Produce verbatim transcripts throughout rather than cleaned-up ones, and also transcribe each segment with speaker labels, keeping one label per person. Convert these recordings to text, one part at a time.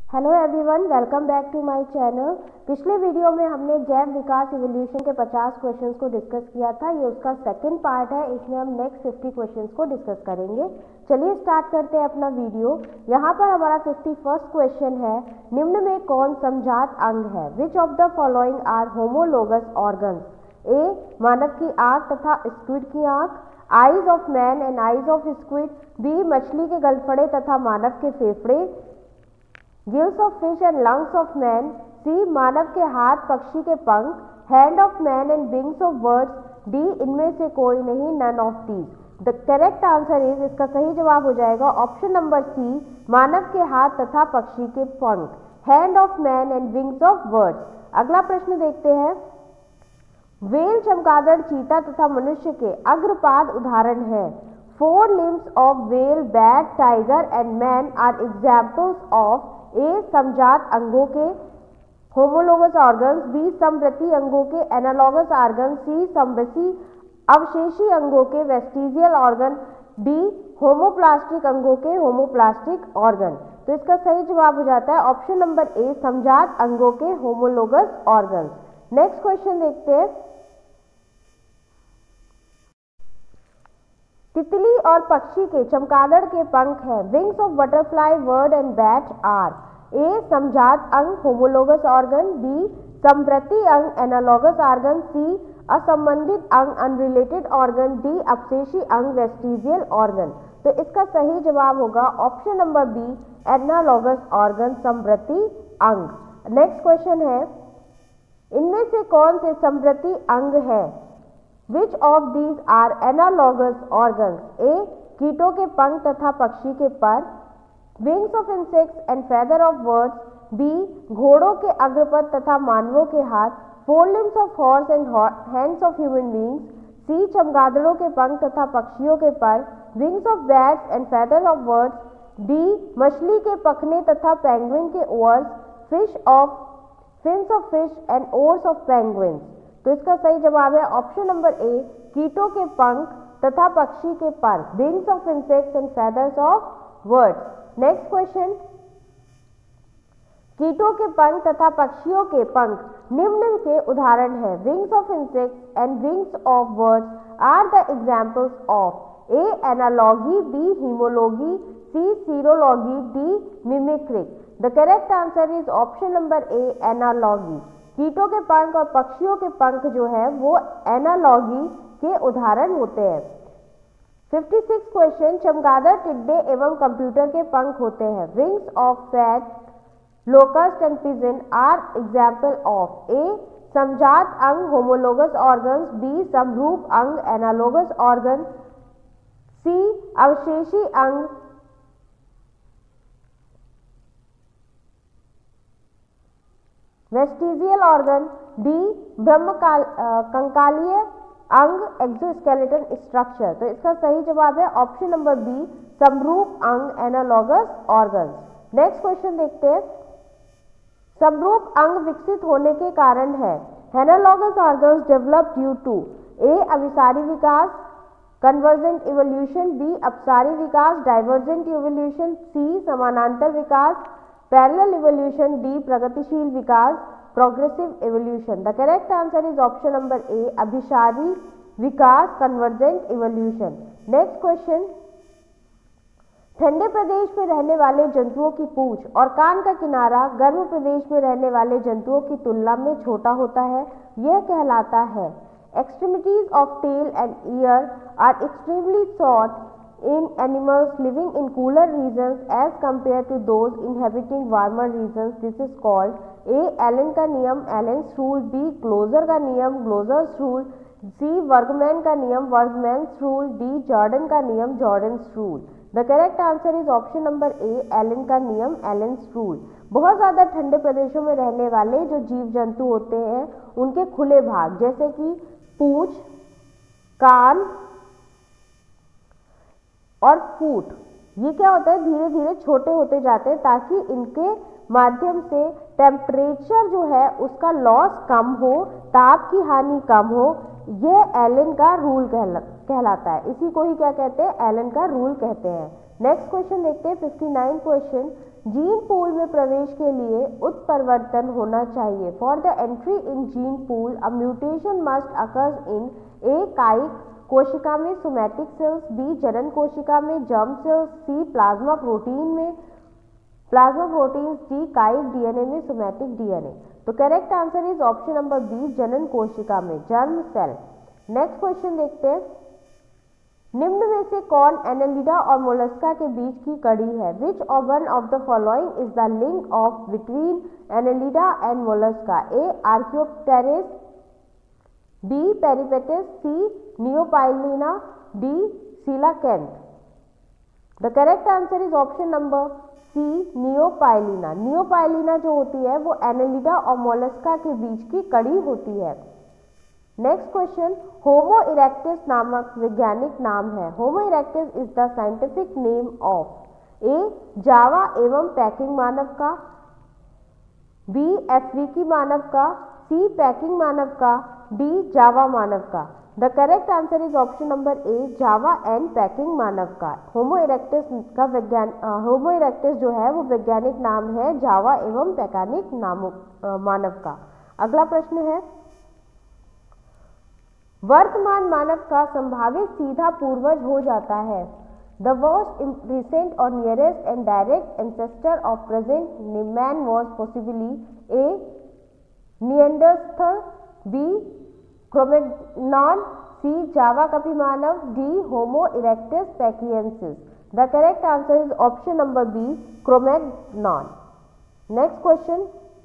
Speaker 1: Hello everyone, welcome back to my channel. पिछले video में हमने जैव विकास इवोल्यूशन के पचास क्वेश्चंस को डिस्कस किया था। ये उसका सेकंड पार्ट है। इसमें हम नेक्स्ट पचास क्वेश्चंस को डिस्कस करेंगे। चलिए स्टार्ट करते हैं अपना वीडियो। यहाँ पर हमारा फिफ्टी फर्स्ट क्वेश्चन है, निम्न में कौन समजात अंग है? Which of the following are homologous organs? A मानव की आंख तथा स्क्विड की आंख, eyes of man and eyes of squid. B मछली के गलफड़े तथा मानव के फेफड़े, gills of fish and lungs of man. C मानव के हाथ पक्षी के पंख, hand of man and wings of birds. D इनमें से कोई नहीं, none of these. The correct answer is, इसका सही जवाब हो जाएगा ऑप्शन नंबर सी, मानव के हाथ तथा पक्षी के पंख, hand of man and wings of birds. अगला प्रश्न देखते हैं। व्हेल, चमगादड़, चीता तथा मनुष्य के अग्रपाद उदाहरण है। Fore limbs of whale, bat, tiger and man are examples of A समजात अंगों के होमोलोगस ऑर्गन्स, बी समवर्ती अंगों के एनालॉगस ऑर्गन, सी समवसी अवशेषी अंगों के वेस्टिजियल ऑर्गन, डी होमोप्लास्टिक अंगों के होमोप्लास्टिक ऑर्गन। तो इसका सही जवाब हो जाता है ऑप्शन नंबर ए, समजात अंगों के होमोलोगस ऑर्गन्स। नेक्स्ट क्वेश्चन देखते हैं। तितली और पक्षी के चमगादड़ के पंख हैं। Wings of butterfly, bird and bat are A समजात अंग होमोलोगस ऑर्गन, बी समवर्ती अंग एनालॉगस ऑर्गन, सी असंबंधित अंग अनरिलेटेड ऑर्गन, डी अवशेषी अंग वेस्टिजियल ऑर्गन। तो इसका सही जवाब होगा option number B, analogous organ, समवर्ती अंग। नेक्स्ट क्वेश्चन है, इनमें से कौन से समवर्ती अंग है? Which of these are analogous organs? A. कीटों के पंख तथा पक्षी के पर, wings of insects and feather of birds. B घोड़ों के अग्रपद तथा मानवों के हाथ, fore limbs of horse and hands of human beings. C चमगादड़ों के पंख तथा पक्षियों के पर, wings of bats and feather of birds. D मछली के पखने तथा पेंगुइन के oars, fish of fins of fish and oars of penguins. तो इसका सही जवाब है ऑप्शन नंबर ए, कीटों के पंख तथा पक्षी के पर, wings of insects and feathers of birds. Next question, कीटों के पंख तथा पक्षियों के पंख निम्न के उदाहरण हैं। Wings of insects and wings of birds are the examples of A analogy, B homology, C serology, D mimicry. The correct answer is option number A, analogy. कीटों के पंख और पक्षियों के पंख जो है वो एनालॉगी के उदाहरण होते हैं। फिफ्टी सिक्स क्वेश्चन, चमगादड़, टिड्डे एवं कंप्यूटर के पंख होते हैं। Wings of bat, locust and pigeon are example of A समजात अंग होमोलोगस ऑर्गन्स, बी समरूप अंग एनालोगस ऑर्गन, सी अवशेषी अंग वेस्टिजियल ऑर्गन, डी ब्रह्म कंकालीय अंग एक्सोस्केलेटन स्ट्रक्चर। तो इसका सही जवाब है ऑप्शन नंबर बी, समरूप अंग एनालॉगस ऑर्गन। नेक्स्ट क्वेश्चन देखते हैं। समरूप अंग विकसित होने के कारण है। Analogous organs develop due to A अभिसारी विकास, कन्वर्जेंट इवोल्यूशन, बी अपसारी विकास, डाइवर्जेंट इवोल्यूशन, सी समानांतर विकास, पैरेलल इवोल्यूशन, डी प्रगतिशील विकास, progressive evolution. The correct answer is option number A, अभिसारी विकास, कन्वर्जेंट इवोल्यूशन। नेक्स्ट क्वेश्चन, ठंडे प्रदेश में रहने वाले जंतुओं की पूंछ और कान का किनारा गर्म प्रदेश में रहने वाले जंतुओं की तुलना में छोटा होता है। यह कहलाता है। Extremities of tail and ear are extremely short in animals living in cooler regions as compared to those inhabiting warmer regions. This is called A. Allen का नियम, Allen's rule, B. Closer का नियम, Closer's rule, C. Workman का नियम, Workman's rule, D. Jordan का नियम, Jordan's rule. The correct answer is option number A, Allen का नियम, Allen's rule. बहुत ज़्यादा ठंडे प्रदेशों में रहने वाले जो जीव जंतु होते हैं उनके खुले भाग जैसे कि पूंछ, कान और फूट, ये क्या होता है, धीरे धीरे छोटे होते जाते हैं ताकि इनके माध्यम से टेम्परेचर जो है उसका लॉस कम हो, ताप की हानि कम हो। ये एलन का रूल कहला, कहलाता है। इसी को ही क्या कहते हैं, एलन का रूल कहते हैं। नेक्स्ट क्वेश्चन देखते हैं, fifty nine question. Gene pool में प्रवेश के लिए उत्परिवर्तन होना चाहिए। For the entry in gene pool a mutation must occurs in A कायिक कोशिका में सोमैटिक सेल्स, बी जनन कोशिका में germ cells, C plasma protein में प्लाज्मा प्रोटीन, डी कायिक डीएनए में सोमैटिक डीएनए। तो correct answer is option number B जनन कोशिका में जर्म सेल। नेक्स्ट क्वेश्चन देखते हैं, निम्न में से कौन एनेलिडा और मोलस्का के बीच की कड़ी है? Which of one of the following is the link of between Annelida and Mollusca? A Archaeopteryx, B Peripatus, C Neopilina, D coelacanth. The correct answer is option number C Neopilina. Neopilina जो होती है वो Annelida और Mollusca के बीच की कड़ी होती है। नेक्स्ट क्वेश्चन, होमो इरेक्टिस नामक वैज्ञानिक नाम है। Homo erectus is the scientific name of A Java एवं पैकिंग मानव का, बी अफ्रीकी मानव का, सी पैकिंग मानव का, डी जावा मानव का। The correct answer is option number A Java and Peking मानव का। होमो इरेक्टिस का वैज्ञान होमो इरेक्टिस जो है वो वैज्ञानिक नाम है जावा एवं पैकिंग नामों मानव का। अगला प्रश्न है, वर्तमान मानव का संभावित सीधा पूर्वज हो जाता है। द मोस्ट रिसेंट और nearest and direct ancestor of present man was possibly A Neanderthal, B Cro-Magnon, C Java कपी मानव, D Homo erectus pekinensis. The correct answer is option number B Cro-Magnon. Next question,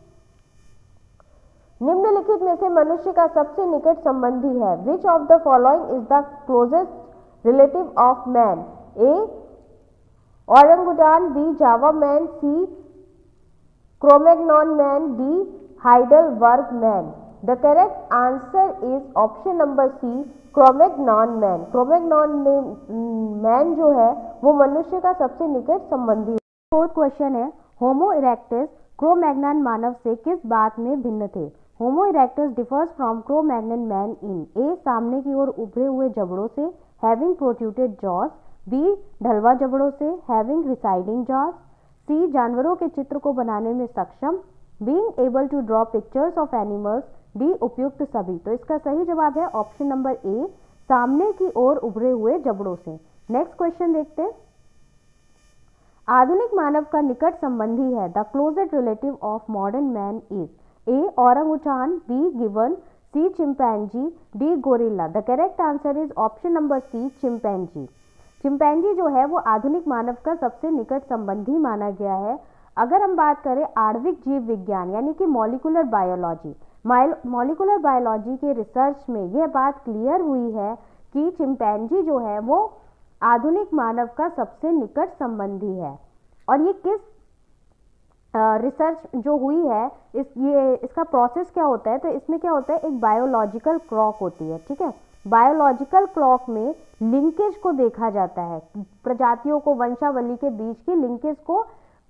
Speaker 1: निम्नलिखित में से मनुष्य का सबसे निकट संबंधी है? Which of the following is the closest relative of man? A orangutan, B Java man, C Cro-Magnon man, D Heidelberg man. The correct answer is option number C Cro-Magnon man. Cro-Magnon man जो है वो मनुष्य का सबसे निकट संबंधी। Fourth question है, Homo erectus Cro-Magnon मानव से किस बात में भिन्न थे? Homo erectus differs from Cro-Magnon man in A सामने की ओर उभरे हुए जबड़ों से हैविंग प्रोट्रूडेड जॉस, बी ढलवा जबड़ों से हैविंग रिसाइडिंग जॉस, सी जानवरों के चित्र को बनाने में सक्षम, being able to draw pictures of animals, D उपयुक्त सभी। तो इसका सही जवाब है ऑप्शन नंबर ए सामने की ओर उभरे हुए जबड़ों से। नेक्स्ट क्वेश्चन देखते हैं, आधुनिक मानव का निकट संबंधी है। The closest relative of modern man is A orangutan, B गिवन, C chimpanzee, D gorilla. The correct answer is option number C chimpanzee. Chimpanzee जो है वो आधुनिक मानव का सबसे निकट संबंधी माना गया है। अगर हम बात करें आणविक जीव विज्ञान यानी कि मॉलिकुलर बायोलॉजी, मॉलिकुलर बायोलॉजी के रिसर्च में यह बात क्लियर हुई है कि चिंपैंजी जो है वो आधुनिक मानव का सबसे निकट संबंधी है। और ये किस रिसर्च जो हुई है, इस ये इसका प्रोसेस क्या होता है? तो इसमें क्या होता है, एक बायोलॉजिकल क्लॉक होती है, ठीक है। बायोलॉजिकल क्लॉक में लिंकेज को देखा जाता है, प्रजातियों को, वंशावली के बीच की लिंकेज को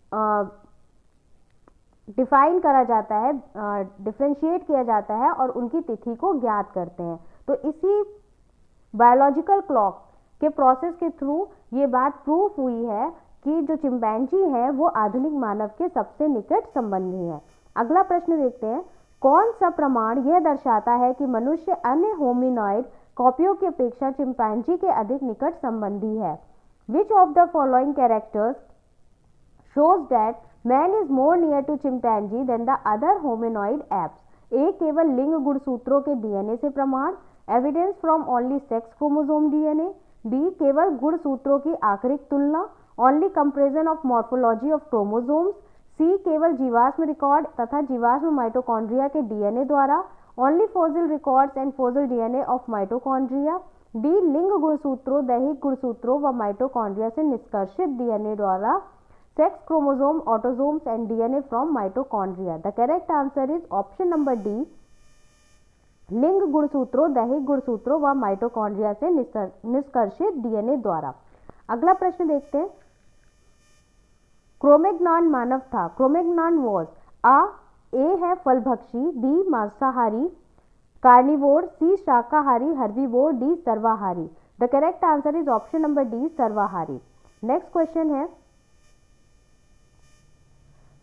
Speaker 1: डिफाइन करा जाता है, डिफ्रेंशिएट किया जाता है और उनकी तिथि को ज्ञात करते हैं। तो इसी बायोलॉजिकल क्लॉक के प्रोसेस के थ्रू ये बात प्रूफ हुई है कि जो चिंपैंजी है वो आधुनिक मानव के सबसे निकट संबंधी है। अगला प्रश्न देखते हैं, कौन सा प्रमाण यह दर्शाता है कि मनुष्य अन्य होमिनॉइड कॉपियों की अपेक्षा चिंपैंजी के अधिक निकट संबंधी है? Which of the following characters shows that man is more near to chimpanzee than the other hominoid apes? A केवल लिंग गुणसूत्रों के डीएनए से प्रमाण, evidence from only sex chromosome DNA, B केवल गुणसूत्रों की आकृतिक तुलना, only comparison of morphology of chromosomes, C केवल जीवाश्म रिकॉर्ड तथा जीवाश्म माइटोकॉन्ड्रिया के डीएनए द्वारा, only fossil records and fossil DNA of mitochondria, D लिंग गुणसूत्रों, दैहिक गुणसूत्रों व माइटोकॉन्ड्रिया से निष्कर्षित डीएनए द्वारा, sex chromosome, autosomes and DNA from mitochondria. The correct answer is option number D लिंग गुणसूत्रों, दैहिक गुणसूत्रों व माइटोकॉन्ड्रिया से निष्कर्षित डीएनए द्वारा। अगला प्रश्न देखते हैं, क्रोमैग्नन मानव था। क्रोमैग्नन वॉज आ ए है फलभक्षी, बी मांसाहारी कार्निवोर, सी शाकाहारी हर्बीवोर, डी सर्वाहारी। The correct answer is option number D सर्वाहारी। नेक्स्ट क्वेश्चन है,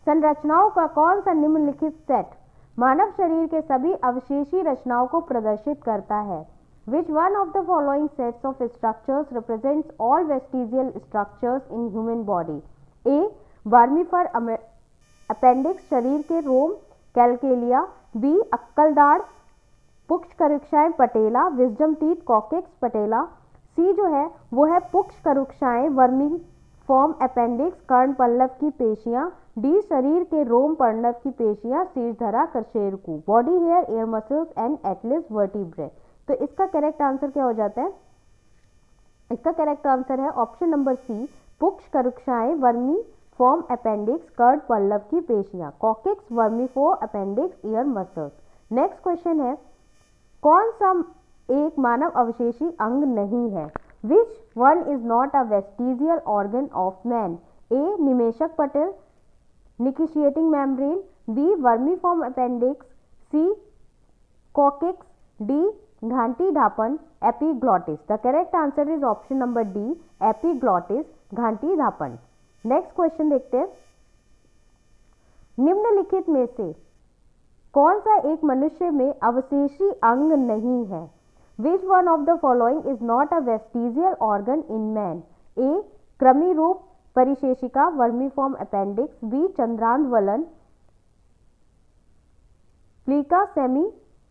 Speaker 1: संरचनाओं का कौन सा निम्नलिखित सेट मानव शरीर के सभी अवशेषी रचनाओं को प्रदर्शित करता है? Which one of the following sets of structures represents all vestigial structures in human body? A. Vermiform appendix शरीर के रोम कैलकेलिया, बी. अक्कलदाढ़ पुक्ष करुक्षाएं patella wisdom teeth coccyx patella, C जो है वो है पुक्ष करुक्षाएं वर्मी फॉर्म अपेंडिक्स कर्ण पल्लव की पेशियां, डी. शरीर के रोम पल्लव की पेशियां शीर्षधरा कशेरुकु body hair air muscles and atlas vertebrae. तो इसका करेक्ट आंसर क्या हो जाता है? इसका करेक्ट आंसर है ऑप्शन नंबर सी, पुक्ष करुक्षाएं वर्मी फॉर्म अपेंडिक्स कर्ण पल्लव की पेशियां, coccyx vermiform appendix ear muscles. Next question है, कौन सा एक मानव अवशेषी अंग नहीं है? Which one is not a vestigial organ of man? A. निमेशक पटल nictitating membrane, B. Vermiform appendix, C. Coccyx, D. घाटी ढापन epiglottis. The correct answer is option number D, epiglottis घाटी ढापन। नेक्स्ट क्वेश्चन देखते हैं, निम्नलिखित में से कौन सा एक मनुष्य में अवशेषी अंग नहीं है? Which one of the following is not a vestigial organ in man? A. कृमि रूप परिशेषिका वर्मीफॉर्म अपेंडिक्स, बी. चंद्रांधवलन plica semi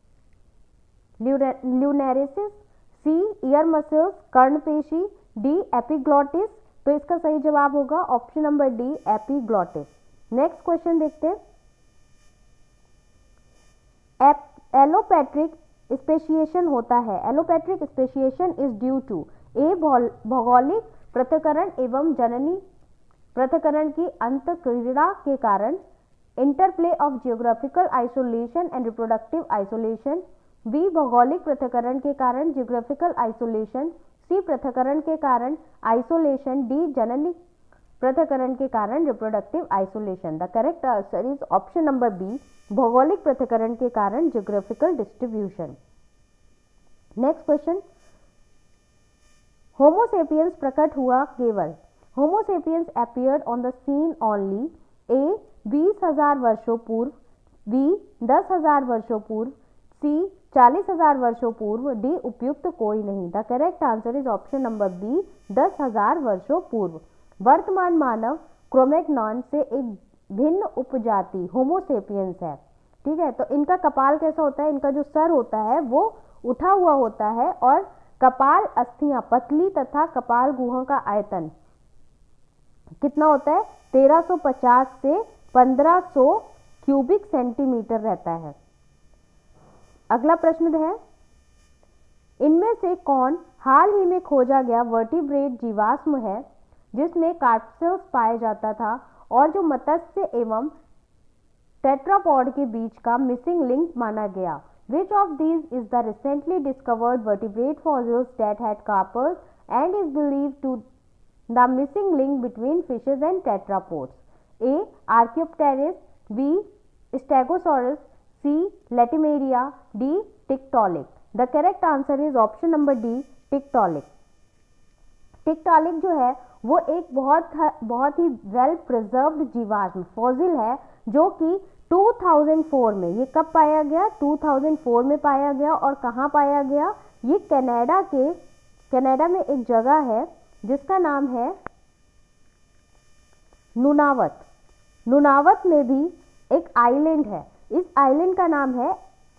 Speaker 1: ल्यूनेरिसिस, C. Ear muscles कर्णपेशी, डी. एपिग्लॉटिस। तो इसका सही जवाब होगा option number D, epiglottis. Next question देखते हैं, एलोपैट्रिक स्पेशिएशन होता है। Allopatric speciation is due to A. भौगोलिक पृथक्करण एवं जननी पृथक्करण की अंतःक्रिया के कारण, interplay of geographical isolation and reproductive isolation, B. भौगोलिक पृथक्करण के कारण जियोग्राफिकल आइसोलेशन, सी. पृथक्करण के कारण आइसोलेशन, डी. जननी पृथक्करण के कारण reproductive isolation. The correct answer is option number B, भौगोलिक पृथक्करण के कारण geographical distribution. Next question, Homo sapiens प्रकट हुआ केवल? Homo sapiens appeared on the scene only A. बीस हजार वर्षों पूर्व, बी. दस हजार वर्षों पूर्व, सी. चालीस हजार वर्षों पूर्व, डी. उपयुक्त कोई नहीं। The correct answer is option number B, दस हजार वर्षों पूर्व। वर्तमान मानव क्रोमैग्नॉन से एक भिन्न उपजाति होमोसेपियंस है। ठीक है, तो इनका कपाल कैसा होता है? इनका जो सर होता है वो उठा हुआ होता है और कपाल अस्थियां पतली तथा कपाल गुहा का आयतन कितना होता है? तेरह सौ पचास से पंद्रह सौ क्यूबिक सेंटीमीटर रहता है। अगला प्रश्न है, इनमें से कौन हाल ही में खोजा गया वर्टिब्रेट जीवाश्म है जिसमें कार्पसेल्स पाया जाता था और जो मत्स्य एवं टेट्रापॉड के बीच का मिसिंग लिंक माना गया? Which of these is the recently discovered vertebrate fossils that had carpals and is believed to the missing link between fishes and tetrapods? A. Archaeopteryx, B. Stegosaurus, C. Latimeria, D. Tiktaalik. The correct answer is option number D, Tiktaalik. टिक्टालिक जो है वो एक बहुत बहुत ही well preserved जीवाश्म fossil है जो कि दो हज़ार चार में, ये कब पाया गया? दो हज़ार चार में पाया गया। और कहाँ पाया गया? ये कनाडा के कनाडा में एक जगह है जिसका नाम है नुनावत। नुनावत में भी एक आइलैंड है, इस आइलैंड का नाम है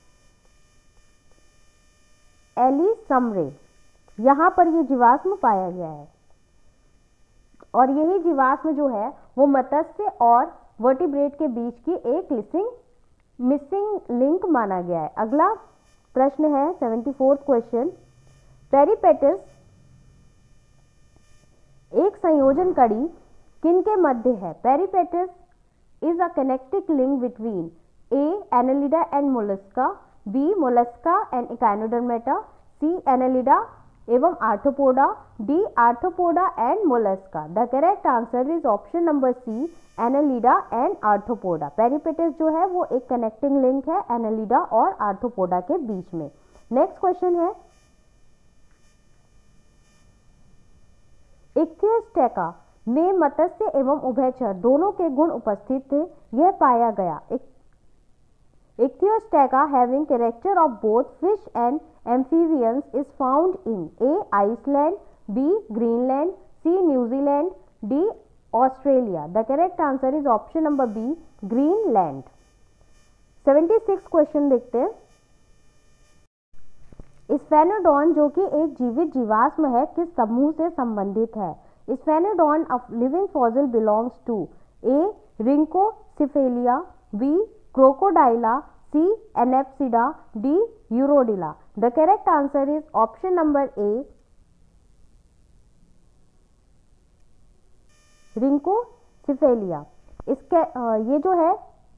Speaker 1: एली समरे। यहाँ पर ये जीवाश्म पाया गया है और यही जीवाश्म जो है वो मत्स्य और वर्टिब्रेट के बीच की एक लिसिंग मिसिंग लिंक माना गया है। अगला प्रश्न है चौहत्तरवां क्वेश्चन, पेरिपेटस एक संयोजन कड़ी किनके मध्य है? Peripatus is a connecting link between A. Annelida and Mollusca, B. Mollusca and Echinodermata, C. Annelida एवं Arthropoda, D. Arthropoda and Mollusca. The correct answer is option number C, Annelida and Arthropoda. Peripatus जो है वो एक connecting link है Annelida और Arthropoda के बीच में। नेक्स्ट क्वेश्चन है, इक्थियोस्टेका में मत्स्य एवं उभयचर दोनों के गुण उपस्थित थे, यह पाया गया। Ichthyostega having character of both fish and amphibians is found in A Iceland, B Greenland, C New Zealand, D Australia. The correct answer is option number B Greenland. Seventy six question देखते हैं। स्फेनोडॉन जो कि एक जीवित जीवाश्म है किस समूह से संबंधित है? Sphenodon of living fossil belongs to A Rhynchocephalia, B Crocodilia, C Anapsida, D Urodela. The correct answer is option number A Rhynchocephalia. इसके आ, ये जो है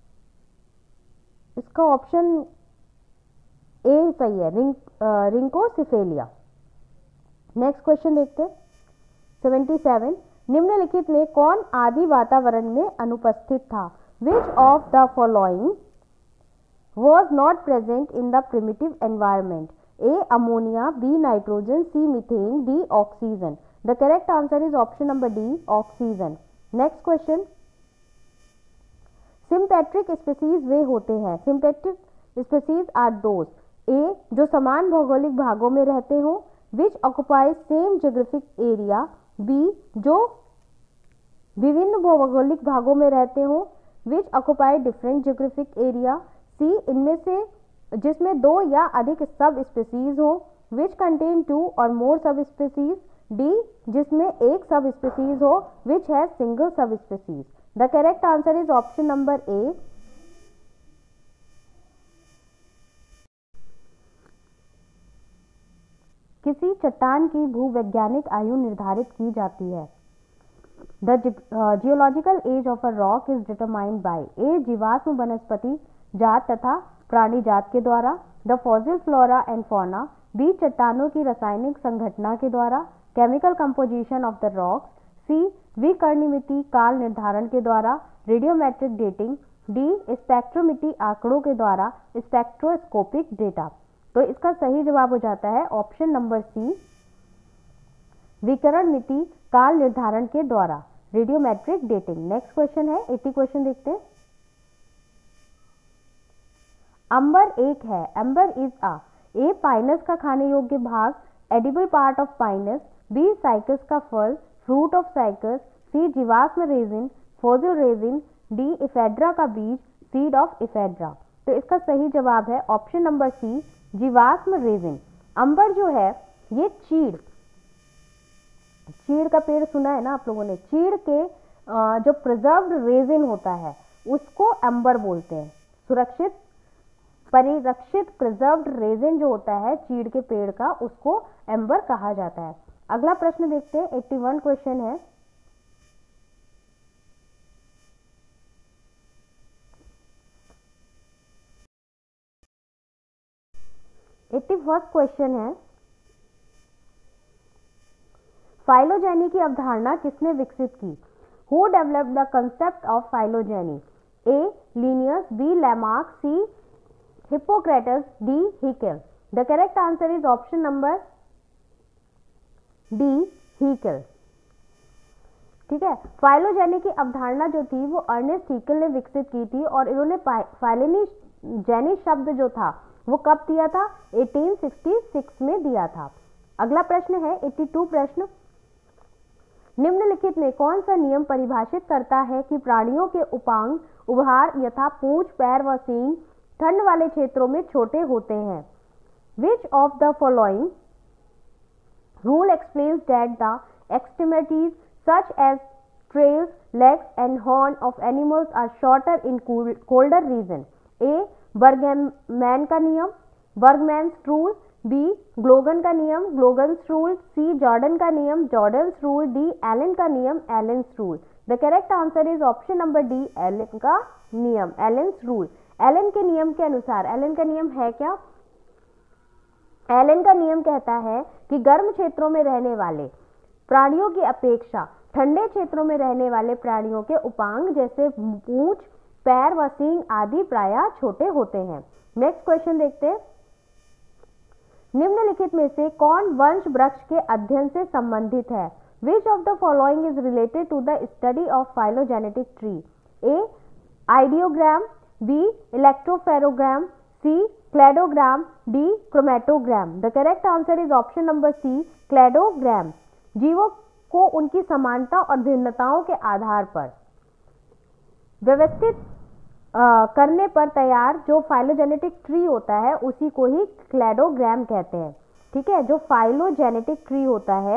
Speaker 1: इसका ऑप्शन ए सही है, रिंक रिंकोसिफेलिया। नेक्स्ट क्वेश्चन देखते हैं। सेवेंटी सेवन, निम्नलिखित में कौन आदि वातावरण में अनुपस्थित था? Which of the following was not present in the primitive environment? A ammonia, B nitrogen, C methane, D oxygen. The correct answer is option number D oxygen. Next question. Sympatric species वे होते हैं। Sympatric species are those A जो समान भौगोलिक भागों में रहते हो, which occupies same geographic area, B जो विभिन्न भौगोलिक भागों में रहते हो, which occupy different geographic area, C इनमें से जिसमें दो या अधिक सब स्पीसीज हो, which contain two or more subspecies, D जिसमें एक सब स्पीसीज हो, which has single subspecies. The correct answer is option number A. किसी चट्टान की भूवैज्ञानिक आयु निर्धारित की जाती है। The geological age of a rock is determined by A जीवाश्म वनस्पति जात तथा प्राणी जात के द्वारा, the fossil flora and fauna, B चट्टानों की रासायनिक संघटना के द्वारा, chemical composition of the rocks, C विकर्णिमिति काल निर्धारण के द्वारा, रेडियोमेट्रिक डेटिंग, डी स्पेक्ट्रोमिति आंकड़ों के द्वारा, स्पेक्ट्रोस्कोपिक डेटा। तो इसका सही जवाब हो जाता है ऑप्शन नंबर सी विकर्ण मिति काल निर्धारण के द्वारा, रेडियोमेट्रिक डेटिंग। नेक्स्ट क्वेश्चन है, एटी क्वेश्चन देखते हैं। अंबर एक है, अंबर इज अ ए पाइनस का खाने योग्य भाग, edible part of Pinus, B Cycas का फल, फ्रूट ऑफ साइकस, सी जीवाश्म resin, fossil resin, D Ephedra का बीज, सीड ऑफ इफेड्रा। तो इसका सही जवाब है ऑप्शन नंबर सी जीवाश्म रेजिन। अंबर जो है ये चीड़ चीड़ का पेड़ सुना है ना आप लोगों ने, चीड़ के जो प्रिजर्व्ड रेजिन होता है उसको अंबर बोलते हैं। सुरक्षित परिरक्षित प्रिजर्व्ड रेजिन जो होता है चीड़ के पेड़ का, उसको एम्बर कहा जाता है। अगला प्रश्न देखते हैं, इक्यासी क्वेश्चन है। इक्यासी क्वेश्चन है, फाइलोजेनी की अवधारणा किसने विकसित की? Who developed the concept of phylogeny? A Linnaeus, B Lamarck, C Hippocrates, D Haeckel. The correct answer is option number D Haeckel. ठीक है, फाइलोजेनी की अवधारणा जो थी वो अर्नेस्ट हिकल ने विकसित की थी और इन्होंने फाइलोनी जेनी शब्द जो था वो कब दिया था? अठारह सौ छियासठ में दिया था। अगला प्रश्न है बयासी प्रश्न, निम्नलिखित में कौन सा नियम परिभाषित करता है कि प्राणियों के उपांग उभार यथा पूंछ, पैर व सींग ठंड वाले क्षेत्रों में छोटे होते हैं? Which of the following rule explains that the extremities such as tails, legs and horn of animals are shorter in cool, colder region? A. Bergmann का नियम, बर्गमैन्स रूल, बी ग्लोगन का नियम, ग्लोगन्स रूल, सी जॉर्डन का नियम, जॉर्डन्स रूल, डी एलन का नियम, Allen's rule. The correct answer is option number D Allen का नियम, एलेंस रूल। एलन के नियम के अनुसार, एलन का नियम है क्या? एलन का नियम कहता है कि गर्म क्षेत्रों में रहने वाले प्राणियों की अपेक्षा ठंडे क्षेत्रों में रहने वाले प्राणियों के उपांग जैसे पूंछ, पैर व सींग आदि प्रायः छोटे होते हैं। नेक्स्ट क्वेश्चन देखते हैं, निम्नलिखित में से कौन वंश वृक्ष के अध्ययन से संबंधित है? Which of the following is related to the study of phylogenetic tree? A ideogram, B electropherogram, C cladogram, D chromatogram. The correct answer is option number C cladogram. जीवों को उनकी समानता और भिन्नताओं के आधार पर व्यवस्थित आ, करने पर तैयार जो फाइलोजेनेटिक ट्री होता है उसी को ही क्लेडोग्राम कहते हैं। ठीक है, जो फाइलोजेनेटिक ट्री होता है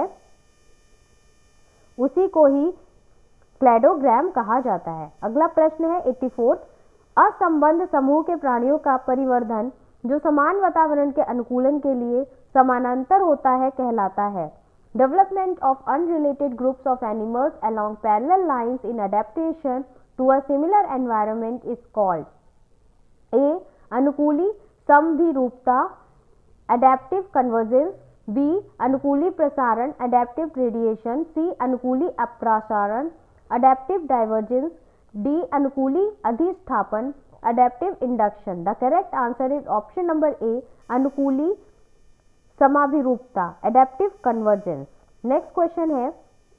Speaker 1: उसी को ही क्लेडोग्राम कहा जाता है। अगला प्रश्न है एट्टी फोर्थ, असंबद्ध समूह के प्राणियों का परिवर्धन जो समान वातावरण के अनुकूलन के लिए समानांतर होता है कहलाता है। Development of unrelated groups of animals along parallel lines in adaptation to a similar environment is called A. अनुकूली समभिरूपता adaptive convergence, B. अनुकूली प्रसारण adaptive radiation, C. अनुकूली अप्रसारण adaptive divergence, D. अनुकूली अधिष्ठापन adaptive induction। The correct answer is option number A. अनुकूली समाभिरूपता adaptive convergence। Next question है,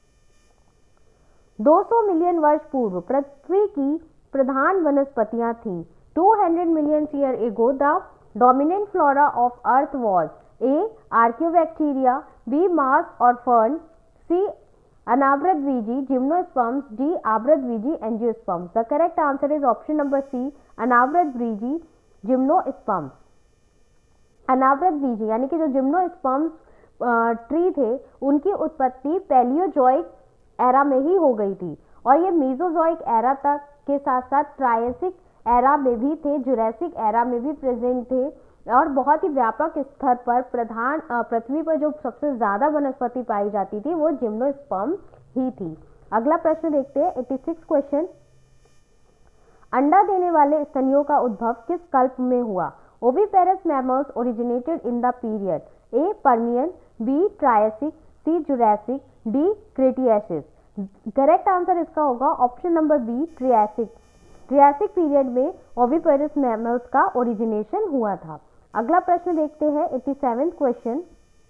Speaker 1: दो सौ मिलियन वर्ष पूर्व पृथ्वी की प्रधान वनस्पतियां थीं। Two hundred million year ago the dominant flora of earth was A archaeobacteria, B moss और फर्न, सी अनावृतबीजी जिम्नोस्पर्म्स, डी आवृतबीजी angiosperms. The correct answer is option number C अनावृतबीजी जिम्नोस्पर्म्स। अनावृतबीजी यानी कि जो जिम्नोस्पर्म्स ट्री थे उनकी उत्पत्ति पैलियोजोइक एरा में ही हो गई थी और ये मीजोजोइक एरा तक के साथ साथ ट्रायसिक एरा में भी थे, जुरैसिक एरा में भी प्रेजेंट थे और बहुत ही व्यापक स्तर पर प्रधान पृथ्वी पर जो सबसे ज़्यादा वनस्पति पाई जाती थी वो जिम्नोस्पर्म ही थी। अगला प्रश्न देखते हैं एट्टी सिक्स क्वेश्चन, अंडा देने वाले स्तनियों का उद्भव किस कल्प में हुआ? Oviparous mammals originated in the period A Permian, B Triassic, C Jurassic, D Cretaceous. Correct answer इसका होगा option number B Triassic. Triassic period में ओविपेरस मैमल्स का ओरिजिनेशन हुआ था। अगला प्रश्न देखते हैं एट्टी सेवेंथ क्वेश्चन,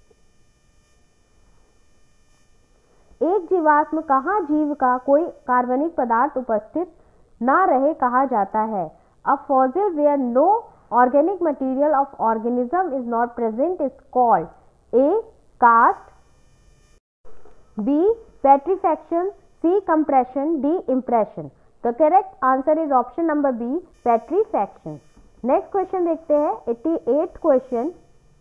Speaker 1: एक जीवाश्म कहाँ जीव का कोई कार्बनिक पदार्थ उपस्थित ना रहे कहा जाता है? A fossil where no organic material of organism is not present is called A cast, B petrifaction, C compression, D impression. The correct answer is option number B petrifaction. Next question देखते हैं eighty eight question,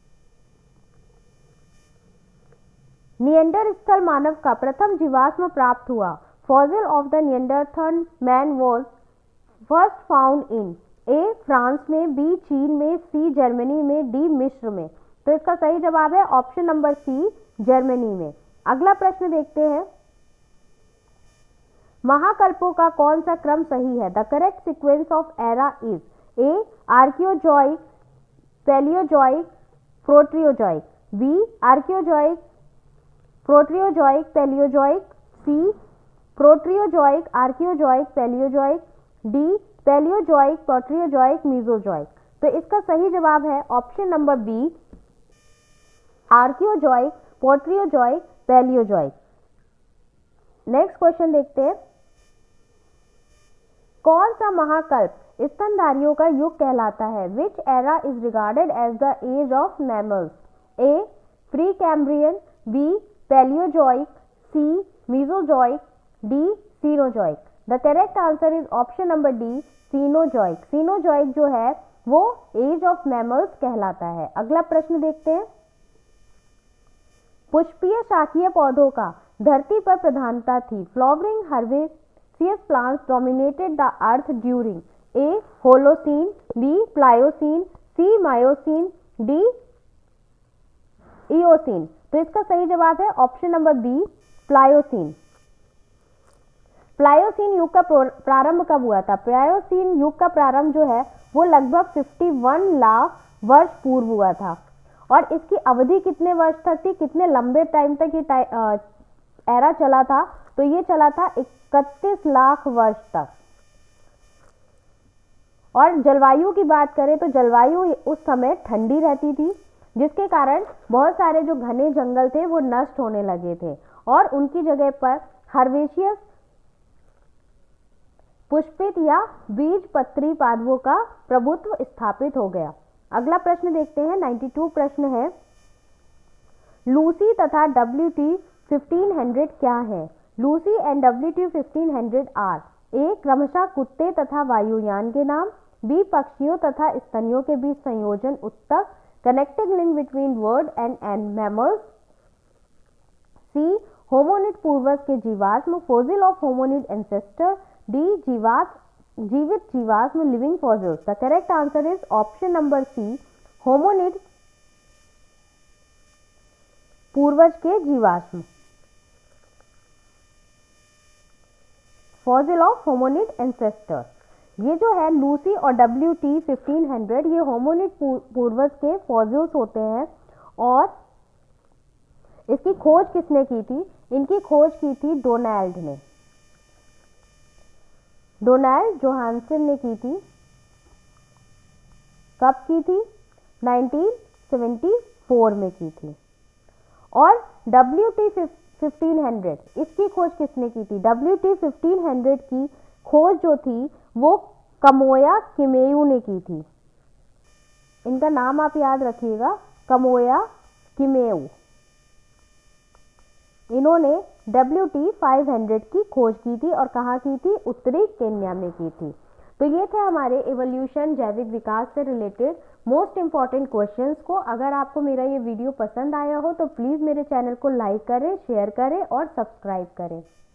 Speaker 1: Neanderthal मानव का प्रथम जीवाश्म प्राप्त हुआ। Fossil of the Neanderthal man was first found in A France में, B चीन में, सी जर्मनी में, डी मिस्र में। तो इसका सही जवाब है ऑप्शन नंबर सी जर्मनी में। अगला प्रश्न देखते हैं, महाकल्पों का कौन सा क्रम सही है? The correct sequence of era is A Archaeozoic, Paleozoic, Proterozoic, B Archaeozoic, Proterozoic, Paleozoic, C Proterozoic, Archaeozoic, Paleozoic, D Paleozoic, Proterozoic, Mesozoic. तो इसका सही जवाब है option number B Archaeozoic, Proterozoic, Paleozoic. Next question देखते हैं, कौन सा महाकल्प स्तनधारियों का युग कहलाता है? Which era is regarded as the age of mammals? A Precambrian, B Paleozoic, C Mesozoic, D Cenozoic. The correct answer is option number D Cenozoic. Cenozoic जो है वो एज ऑफ मैमल्स कहलाता है। अगला प्रश्न देखते हैं, पुष्पीय शाखीय पौधों का धरती पर प्रधानता थी। Flowering herbaceous plants dominated the earth during A Holocene, B Pliocene, C Miocene, D Eocene. तो इसका सही जवाब है option number B Pliocene. Pliocene युग का प्रारंभ कब हुआ था? प्लायोसीन युग का प्रारंभ जो है वो लगभग इक्यावन लाख वर्ष पूर्व हुआ था और इसकी अवधि कितने वर्ष तक थी, कितने लंबे टाइम तक ये एरा चला था? तो ये चला था इकतीस लाख वर्ष तक। और जलवायु की बात करें तो जलवायु उस समय ठंडी रहती थी जिसके कारण बहुत सारे जो घने जंगल थे वो नष्ट होने लगे थे और उनकी जगह पर हर्बेशियस पुष्पित या बीज पत्री पादपों का प्रभुत्व स्थापित हो गया। अगला प्रश्न देखते हैं, बानवे प्रश्न है, लूसी तथा डब्ल्यू टी फिफ्टीन हंड्रेड क्या है? Lucy and W T fifteen hundred are A क्रमशः कुत्ते तथा वायुयान के नाम, बी पक्षियों तथा स्तनियों के बीच संयोजन उत्तक connecting link between bird and and mammals, C hominid पूर्वज के जीवाश्म fossil of hominid ancestor, D जीवाश्म जीवित जीवाश्म living fossils. The correct answer is option number C hominid पूर्वज के जीवाश्म फॉसिल ऑफ होमोनिड एंसेस्टर। ये जो है लूसी और डब्ल्यू टी फिफ्टीन हंड्रेड ये होमोनिड पूर्वज के फॉसिल्स होते हैं। और इसकी खोज किसने की थी? इनकी खोज की थी डोनाल्ड ने, डोनाल्ड जोहानसन ने की थी। कब की थी? नाइनटीन सेवेंटी फोर में की थी। और डब्ल्यू टी फिफ्टीन हंड्रेड इसकी खोज किसने की थी? डब्ल्यू टी फिफ्टीन हंड्रेड की खोज जो थी वो कमोया किमेयू ने की थी। इनका नाम आप याद रखिएगा, कमोया किमेयू। इन्होंने डब्ल्यू टी फाइव हंड्रेड की खोज की थी और कहाँ की थी? उत्तरी केन्या में की थी। तो ये थे हमारे इवोल्यूशन जैविक विकास से रिलेटेड मोस्ट इंपॉर्टेंट क्वेश्चंस को। अगर आपको मेरा ये वीडियो पसंद आया हो तो प्लीज़ मेरे चैनल को लाइक करें, शेयर करें और सब्सक्राइब करें।